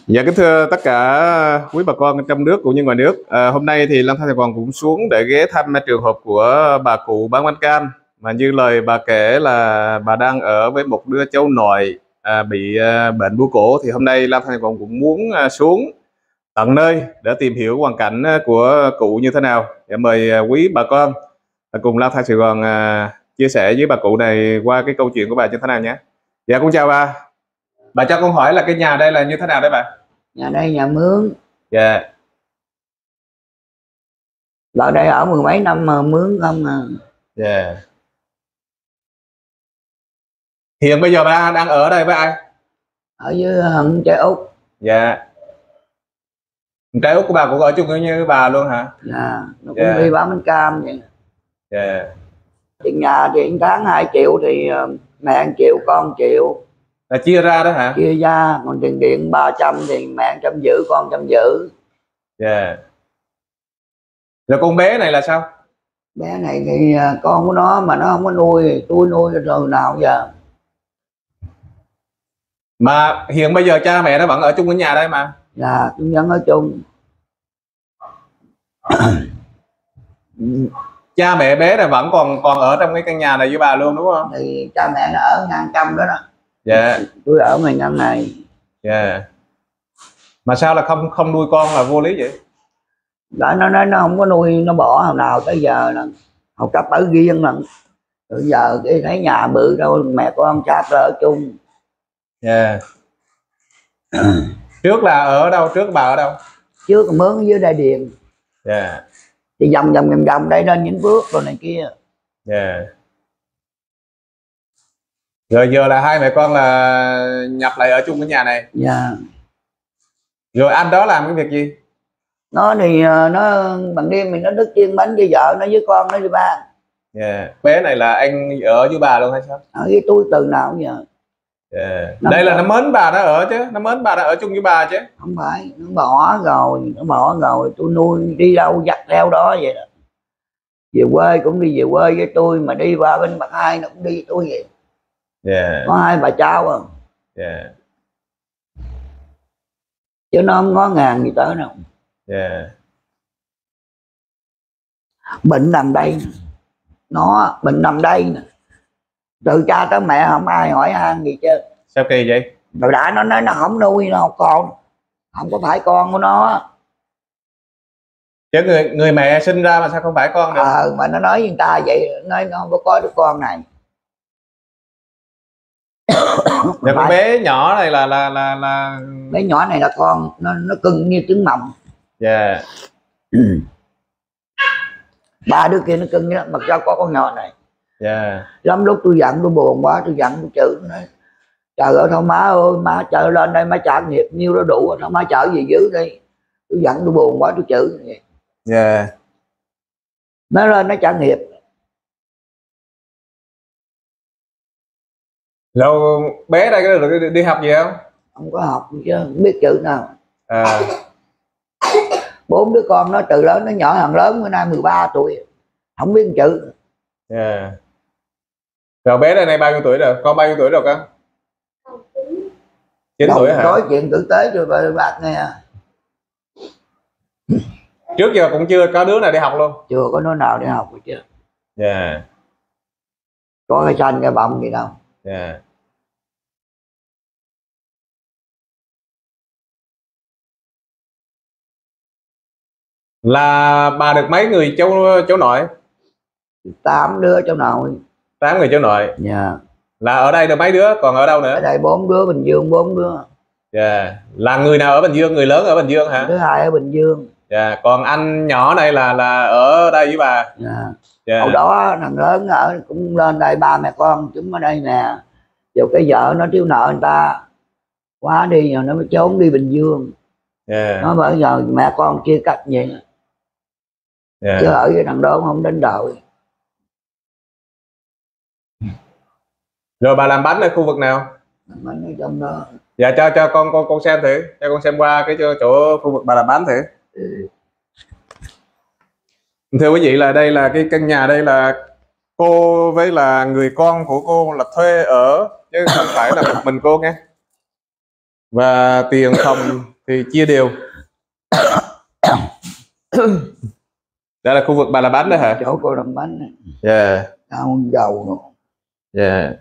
Dạ kính thưa tất cả quý bà con trong nước cũng như ngoài nước. Hôm nay thì Lang Thang Sài Gòn cũng xuống để ghé thăm trường hợp của bà cụ bán bánh cam, mà như lời bà kể là bà đang ở với một đứa cháu nội bị bệnh bướu cổ. Thì hôm nay Lang Thang Sài Gòn cũng muốn xuống tận nơi để tìm hiểu hoàn cảnh của cụ như thế nào. Dạ, mời quý bà con cùng Lang Thang Sài Gòn chia sẻ với bà cụ này qua cái câu chuyện của bà như thế nào nhé. Dạ con chào bà. Bà cho con hỏi là cái nhà đây là như thế nào đấy bà? Nhà đây nhà mướn. Dạ. Ở đây ở mười mấy năm mà mướn không à. Dạ. Hiện bây giờ bà đang ở đây với ai? Ở với thằng trai út. Dạ. Trai út của bà cũng ở chung như bà luôn hả? Dạ. Nó cũng đi bán bánh cam vậy. Dạ. Tiền nhà thì tháng 2 triệu thì mẹ 1 triệu con 1 triệu. Là chia ra đó hả? Chia ra. Còn tiền điện 300 thì mẹ 150 con 150. Dạ. Rồi con bé này là sao? Bé này thì con của nó mà nó không có nuôi. Tôi nuôi rồi nào giờ. Mà hiện bây giờ cha mẹ nó vẫn ở chung ở nhà đây mà. Dạ tôi vẫn ở chung. Cha mẹ bé này vẫn còn ở trong cái căn nhà này với bà luôn đúng không? Thì cha mẹ nó ở ngang trong đó đó. Dạ. Tôi ở ngoài ngăn này. Dạ. Mà sao là không nuôi con là vô lý vậy? Đó, nó nói nó không có nuôi, nó bỏ hồi nào tới giờ là học cấp ở riêng lần. Bây giờ cái thấy nhà bự đâu mẹ con sát ra ở chung. Dạ. Trước là ở đâu? Trước bà ở đâu? Trước mướn dưới Đại Điền. Dạ. Thì vòng đây lên những bước rồi này kia. Dạ. Rồi giờ là hai mẹ con là nhập lại ở chung cái nhà này. Dạ. Rồi anh đó làm cái việc gì? Nó thì nó bằng đêm mình nó đứt chiên bánh với vợ nó với con nó đi ba. Yeah. Bé này là anh ở với bà luôn hay sao? Ở với tôi từ nào giờ. Yeah. Đây là nó mến bà đã ở chứ, nó mến bà đã ở chung với bà chứ. Không phải, nó bỏ rồi, tôi nuôi đi đâu dắt theo đó vậy đó. Về quê cũng đi về quê với tôi, mà đi qua bên Bạc Hai nó cũng đi với tôi vậy. Yeah. Có 2 bà cháu không? Yeah. Chứ nó không ngó ngàng gì tới đâu. Yeah. Bệnh nằm đây, nó bệnh nằm đây nè, từ cha tới mẹ không ai hỏi han gì chứ. Sao kỳ vậy? Rồi đã nó nói nó không nuôi nó con, không có phải con của nó. Chứ người mẹ sinh ra mà sao không phải con được? Mà nó nói với người ta vậy, nói nó không có đứa con này. Rồi con bé nhỏ này là bé nhỏ này là con nó cưng như trứng mồng. Dạ. Ba đứa kia nó cưng đó, mà sao có con nhỏ này. Dạ. Lắm lúc tôi giận, tôi buồn quá, tôi giận tôi chửi nó. Trời ơi thôi má ơi, má chở lên đây má trả nghiệp nhiêu đó đủ rồi, thôi má chở gì dữ đi. Tôi giận tôi buồn quá tôi chửi vậy. Dạ. Nó lên nó trả nghiệp. Rồi bé đây có được đi học gì không? Không có học chứ không biết chữ nào. 4 đứa con nó từ lớn nó nhỏ, thằng lớn bữa nay 13 tuổi không biết chữ. Yeah. Rồi bé đây này bao nhiêu tuổi rồi? Con bao nhiêu tuổi rồi con? 9 tuổi hả? Nói chuyện tử tế cho bác nghe. Trước giờ cũng chưa có đứa nào đi học luôn? Chưa có đứa nào đi học rồi chứ. Yeah. Có cái xanh cái bọng gì đâu. Yeah. Là bà được mấy người cháu nội? 8 đứa cháu nội. 8 người cháu nội. Dạ. Là ở đây được mấy đứa, còn ở đâu nữa? Ở đây 4 đứa, Bình Dương 4 đứa. Dạ. Là người nào ở Bình Dương? Người lớn ở Bình Dương hả? Thứ hai ở Bình Dương. Dạ. Còn anh nhỏ này là ở đây với bà? Dạ. Dạ. Hồi đó thằng lớn ở cũng lên đây, ba mẹ con chúng ở đây nè. Rồi cái vợ nó thiếu nợ người ta quá đi rồi nó mới trốn đi Bình Dương. Yeah. Nó bây giờ mẹ con chia cắt vậy. Yeah. Chứ ở với thằng đó không đến đội. Rồi bà làm bánh ở khu vực nào? Bánh ở trong đó. Dạ cho con xem thử, cho con xem qua cái chỗ khu vực bà làm bánh thử. Thưa quý vị, là đây là cái căn nhà, đây là cô với là người con của cô là thuê ở chứ không phải là một mình cô nghe. Và thì chia đều. Đây là khu vực bà làm bánh đó hả? Chỗ cô làm bánh này. Dạ. Tao dầu nữa. Dạ.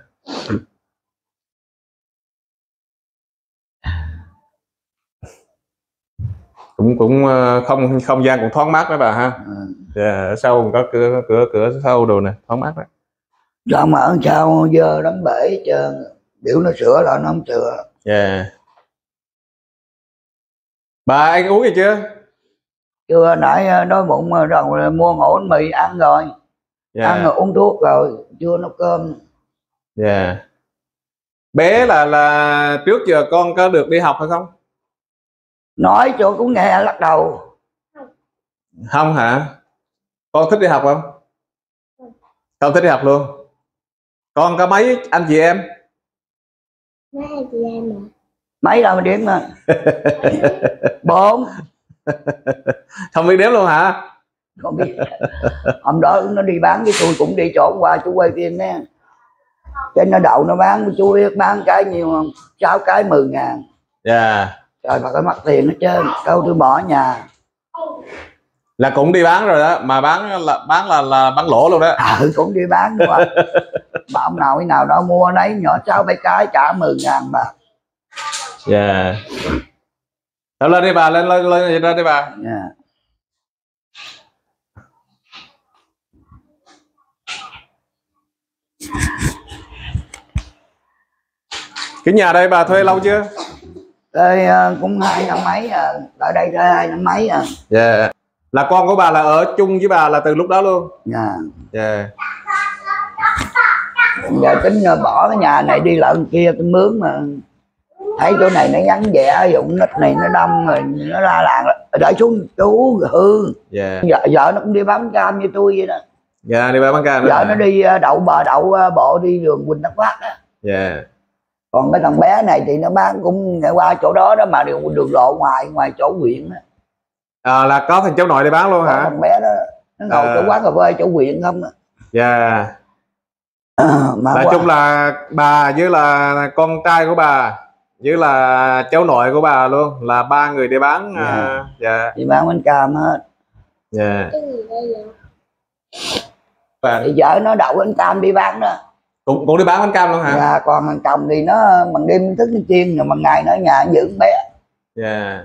Cũng không gian cũng thoáng mát đó bà ha. Dạ, ở sau có cửa sau đồ nè, thoáng mát đó. Sao mà ở sao giờ đóng bể hết trơn, biểu nó sửa lại nó không sửa. Dạ. Bà ăn uống gì chưa? Chưa, nãy đói bụng rồi mua ổ bánh mì ăn rồi. Ăn rồi uống thuốc rồi, chưa nấu cơm. Dạ. Bé là trước giờ con có được đi học hay không? Nói cho cũng nghe lắc đầu. Không hả? Con thích đi học không? Không thích đi học luôn. Con có mấy anh chị em? Mấy anh chị em mà. Mấy đâu mà đếm mà. 4. Không biết đếm luôn hả? Không biết. Hôm đó nó đi bán với tôi cũng đi chỗ qua chú quay phim nè. Cái nó đậu nó bán với chú biết bán cái nhiều không? 6 cái 10.000. Dạ. Trời bà cái mất tiền hết trơn. Câu tôi bỏ ở nhà. Là cũng đi bán rồi đó, mà bán là bán lỗ luôn đó. Cũng đi bán đúng không? Mà ông nào cái nào đó mua nấy nhỏ 6-7 cái trả 10.000 bà. Dạ. Lên đi bà, lên ra đi bà. Yeah. Cái nhà đây bà thuê lâu chưa? Đây cũng 2 năm mấy à. Ở đây ra 2 năm mấy à. Dạ. Là con của bà là ở chung với bà là từ lúc đó luôn? Dạ. Dạ. Giờ tính bỏ cái nhà này đi lại kia cái mướn mà thấy chỗ này nó ngắn vẽ dụng nít này nó đông rồi nó ra làng đợi xuống chú hư. Dạ. Vợ nó cũng đi bán cam như tôi vậy đó. Dạ, đi bán cam. Vợ nó đi đậu bộ đi đường Quỳnh Đắc Phát á. Dạ. Còn cái thằng bé này thì nó bán cũng qua chỗ đó đó mà đường lộ ngoài chỗ huyện á. Là có thằng cháu nội đi bán luôn hả? Thằng bé đó nó ngồi chỗ quán cà phê chỗ huyện không á. Dạ. Mà nói chung là bà với là con trai của bà với là cháu nội của bà luôn là 3 người đi bán. Dạ. Đi bán bánh cam hết. Dạ. Cái gì đây vậy? Thì vợ nó đậu bánh cam đi bán đó. Cũng đi bán bánh cam luôn hả? Dạ, còn thằng chồng thì nó bằng đêm thức nó chiên rồi bằng ngày nó ở nhà giữ con bé. Dạ.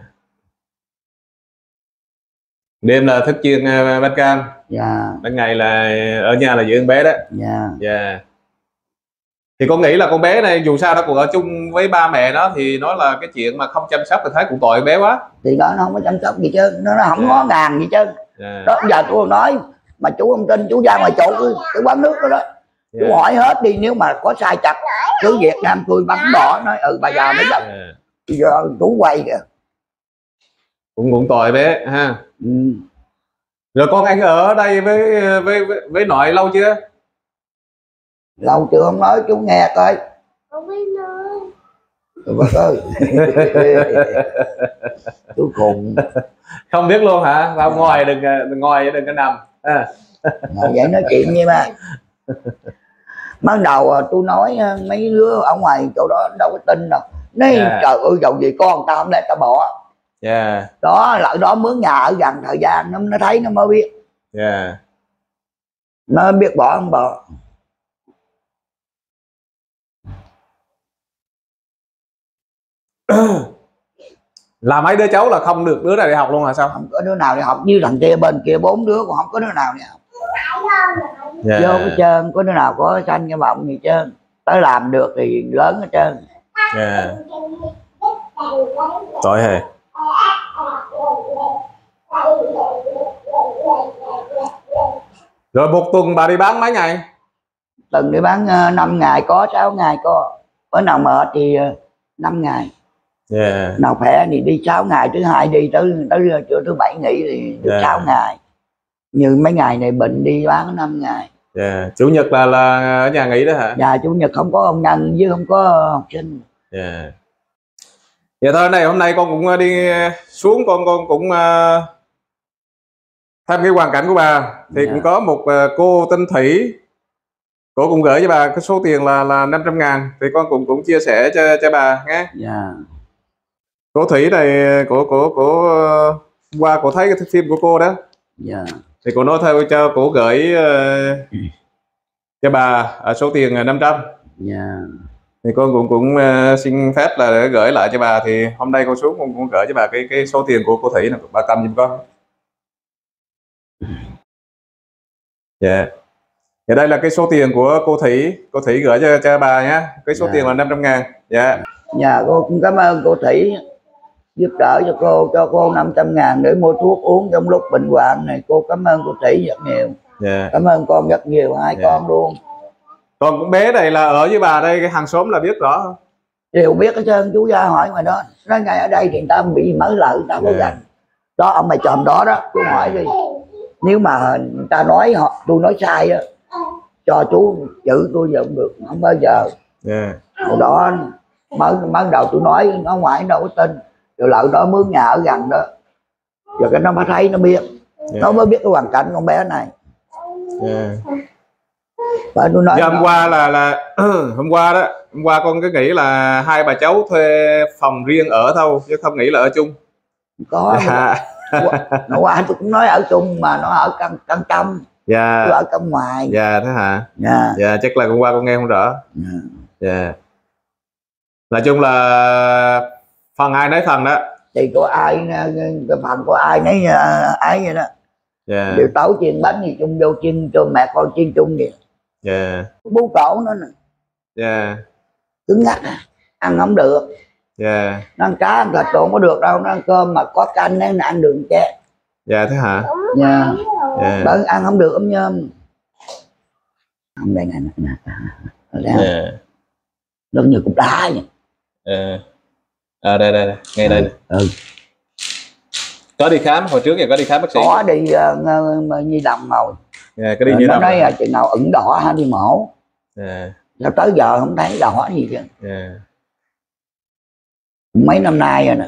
Đêm là thức chiên bánh cam. Dạ. Ban ngày là ở nhà là giữ con bé đó. Dạ. Dạ. Thì con nghĩ là con bé này dù sao nó cũng ở chung với ba mẹ nó thì nói là cái chuyện mà không chăm sóc thì thấy cũng tội bé quá. Thì nó không có chăm sóc gì chứ, nó không ngó ngàng gì chứ. Đó giờ tôi nói mà chú không tin chú ra ngoài chỗ cái quán nước đó đó. Chú hỏi hết đi, nếu mà có sai chặt cứ Việt Nam tôi bắn bỏ nói bà già mới giận. Giờ chú quay kìa. Cũng tội bé ha. Rồi con anh ở đây với nội lâu chưa? Lâu chưa không nói chú nghe coi. Không biết nói. Bác ơi. Chú cùng. Không biết luôn hả? Sao ngoài đừng có nằm. Vậy nói chuyện với ba. Ban đầu tôi nói mấy đứa ở ngoài chỗ đó đâu có tin đâu. Nói trời ơi dầu gì con tao không để tao bỏ. Đó lại đó mướn nhà ở gần thời gian nó thấy nó mới biết. Nó biết bỏ không bỏ. Là mấy đứa cháu là không được đứa nào đi học luôn hả sao? Không có đứa nào đi học, như thằng kia bên kia 4 đứa còn không có đứa nào đi học. Vô cái trơn, có đứa nào có xanh cái bọng gì trơn. Tới làm được thì lớn hết trơn. Tội hề. Rồi một tuần bà đi bán mấy ngày? Tuần đi bán 5 ngày có, 6 ngày có. Bữa nào mệt thì 5 ngày. Nào khỏe thì đi 6 ngày, thứ hai đi tới thứ bảy nghỉ thì được 6 ngày. Như mấy ngày này bệnh đi bán 5 ngày. Chủ nhật là ở nhà nghỉ đó hả? Dạ, chủ nhật không có ông nhân với không có học sinh. Vậy thôi này, hôm nay con cũng đi xuống, con cũng tham cái hoàn cảnh của bà thì cũng có một cô tên Thủy, cô cũng gửi cho bà cái số tiền là 500.000 thì con cũng chia sẻ cho bà nhé. Cô Thủy này của hôm qua cô thấy cái phim của cô đó. Dạ. Thì cô nói theo cho cô gửi cho bà số tiền 500. Dạ. Thì con cũng xin phép là để gửi lại cho bà. Thì hôm nay con xuống con cũng gửi cho bà cái số tiền của cô Thủy này, bà cầm giùm con. Dạ. Thì đây là cái số tiền của cô Thủy gửi cho bà nhé. Cái số tiền là 500.000. Dạ. Dạ, cô cũng cảm ơn cô Thủy giúp đỡ cho cô 500.000 để mua thuốc uống trong lúc bệnh hoạn này. Cô cảm ơn cô Thủy rất nhiều. Yeah. Cảm ơn con rất nhiều, hai con luôn. Con cũng bé này là ở với bà đây, cái hàng xóm là biết rõ không? Đều biết hết trơn, chú ra hỏi ngoài đó. Nói ngay ở đây thì người ta bị mở lợi, người ta có gành. Đó, ông mày trộm đó đó, chú hỏi đi. Nếu mà người ta nói tôi nói sai á, cho chú giữ tôi giờ không được, không bao giờ. Hồi đó mới đầu tôi nói nó ngoài đâu có tin. Rồi lợi đó mướn nhà ở gần đó. Giờ cái nó mới thấy nó biết. Nó mới biết cái hoàn cảnh con bé này. Và tôi nói hôm qua là hôm qua con cứ nghĩ là hai bà cháu thuê phòng riêng ở thôi chứ không nghĩ là ở chung. Có. Nó qua tôi cũng nói ở chung mà nó ở căn trong. Dạ. Tôi ở căn ngoài. Dạ thế hả? Dạ. Dạ chắc là hôm qua con nghe không rõ. Dạ. Nói chung là phần ai nấy phần đó. Thì có ai cái phần của ai nấy ấy vậy đó. Dạ. Điều tấu chiên bánh gì chung vô chiên cho mẹ con chiên chung vậy. Dạ. Bú cổ nó nè. Dạ. Cứng ngắc ăn không được. Dạ. Nó ăn cá ăn thịt không có được đâu, nó ăn cơm mà có canh nó ăn đường chè. Dạ thế hả? Dạ. Dạ. Ăn không được ấm nhôm. Không đây nè. Dạ. Nó như cục đá vậy. Đây ngay đây nè. Có đi khám hồi trước giờ, có đi khám bác sĩ? Có đi Nhi Đồng rồi. Có đi Nhi Đồng. Nó nói chừng nào ửng đỏ hả đi mổ. Sao tới giờ không thấy đỏ gì chứ. Mấy năm nay rồi nè.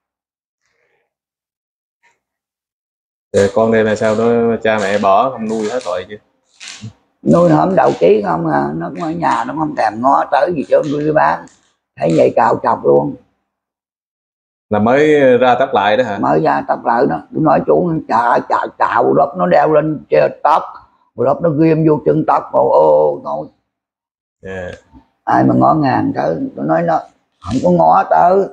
Con đây là sao đó cha mẹ bỏ không nuôi hết tội chứ. Nuôi hổm đầu chí không à, nó cũng ở nhà nó không thèm ngó tới gì cho nuôi bán. Thấy vậy cào chọc luôn. Là mới ra tóc lại đó hả? Mới ra tóc lại đó. Tôi nói chú chào lớp nó đeo lên tóc. Lớp nó ghim vô chân tóc. Ngồi. Ai mà ngó ngàng tới. Tôi nói nó không có ngó tới.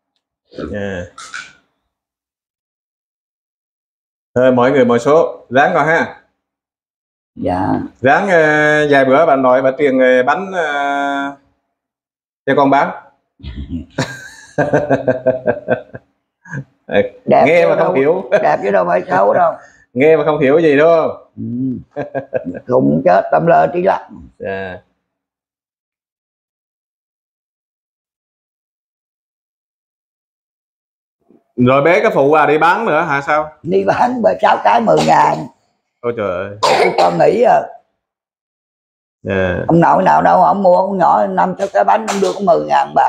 Thôi mỗi người mỗi số. Ráng coi ha. Dạ. Ráng vài bữa bà nội bà truyền bánh cho con bán. Nghe mà không hiểu. Đẹp chứ đâu phải xấu đâu. Nghe mà không hiểu gì đúng không? Cũng chết tâm lơ trí lắm. Rồi bé cái phụ đi bán nữa hả sao? Đi bán 6 cái 10.000. Ôi trời ơi. Con nghĩ à. Ông nội nào đâu ông mua ông nhỏ 5-6 cái bánh ông đưa có 10.000 bạc.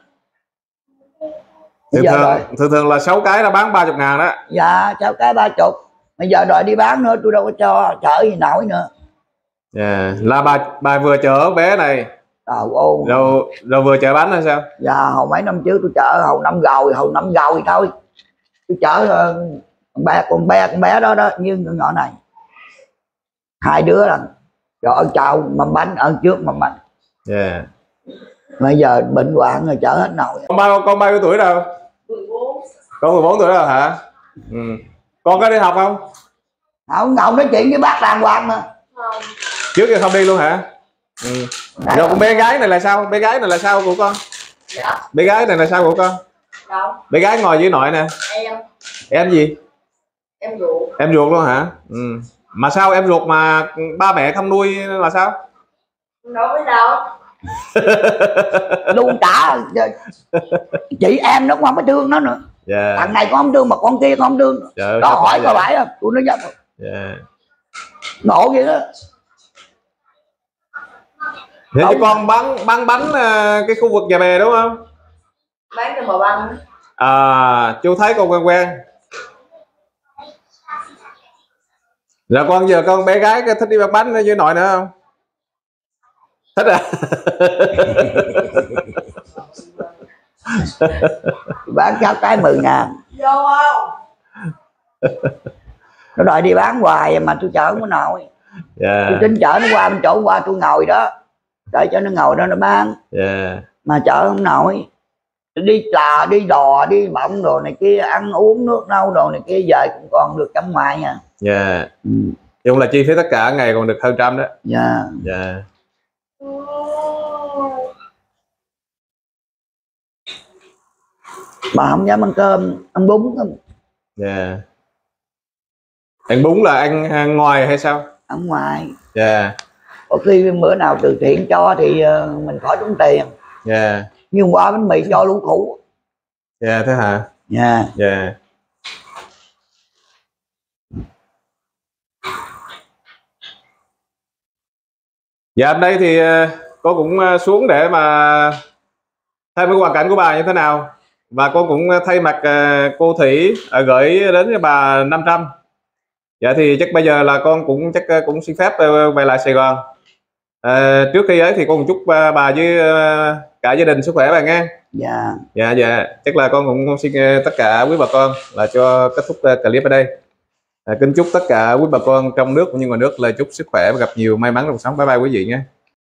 Thường là 6 cái nó bán 30.000 đó. Dạ 6 cái 30. Bây giờ đòi đi bán nữa tôi đâu có cho chở gì nổi nữa. Là bà vừa chở bé này rồi vừa chở bánh hay sao? Dạ hồi mấy năm trước tôi chở hồi năm rồi thôi. Tôi chở con bé đó như con nhỏ này. Hai đứa là rồi chào mâm bánh ở trước mâm bánh. Bây giờ bệnh hoạn rồi chở hết nồi. Con bao nhiêu tuổi đâu? 14. Con 14 tuổi rồi hả? Con có đi học không? Không nói chuyện với bác đàng hoàng mà. Trước giờ không đi luôn hả? Rồi con bé gái này là sao? Bé gái này là sao của con? Bé gái này là sao của con? Đâu? Bé gái ngồi với nội nè. Em gì? Em ruột. Em ruột luôn hả? Mà sao em ruột mà ba mẹ không nuôi là sao? Đâu biết đâu. Luôn cả chị em nó cũng không có thương nó nữa. Thằng này cũng không thương mà con kia cũng không thương. Đó hỏi có phải không? Tôi nói dám. Nộ vậy đó. Thế chứ con bán bánh cái khu vực Nhà Bè đúng không? Bán cho bà băng. Chú thấy con quen. Rồi giờ con bé gái thích đi bán bánh với nội nữa không? Thích à? Bán 6 cái 10.000. Vô không? Nó đòi đi bán hoài mà tôi chở không có nổi. Tôi tính chở nó qua bên chỗ qua tôi ngồi đó, để cho nó ngồi đó nó bán. Mà chở không nổi, đi trà đi đò đi bọng đồ này kia, ăn uống nước nấu đồ này kia, về cũng còn được trăm ngoài nha. Chung là chi phí tất cả ngày còn được hơn trăm đó. Bà không dám ăn cơm, ăn bún không? Ăn bún là ăn ngoài hay sao? Ăn ngoài. Có khi bữa nào từ thiện cho thì mình khỏi tốn tiền. Nhưng hôm qua bánh mì cho lũ cũ. Thế hả? Hôm nay thì con cũng xuống để mà xem cái hoàn cảnh của bà như thế nào, và con cũng thay mặt cô Thủy gửi đến cho bà 500. Thì chắc bây giờ là con cũng cũng xin phép về lại Sài Gòn. Trước khi ấy thì con chúc bà với cả gia đình sức khỏe bà nghe. Chắc là con cũng xin tất cả quý bà con là cho kết thúc clip ở đây. Kính chúc tất cả quý bà con trong nước cũng như ngoài nước là chúc sức khỏe và gặp nhiều may mắn trong cuộc sống. Bye bye quý vị nhé.